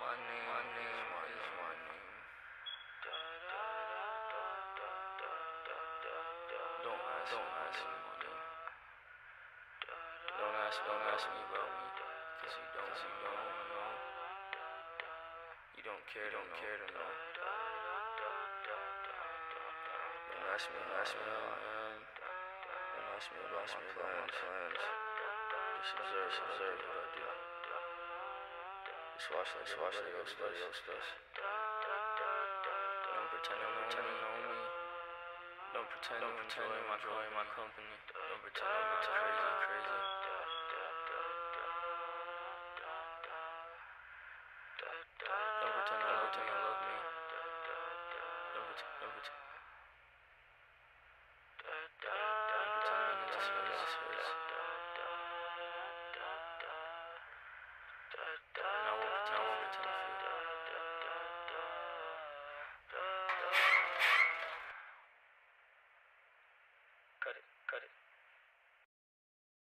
Don't ask me about me, cause you don't know. You don't care to know. Don't ask me how I am. Don't ask me about my plans. Just observe what I do. Just watch like everybody else does. Don't pretend to know me. Don't pretend to enjoy my company. Don't pretend I'm not crazy. Don't pretend I love me. Don't pretend I'm into somebody else.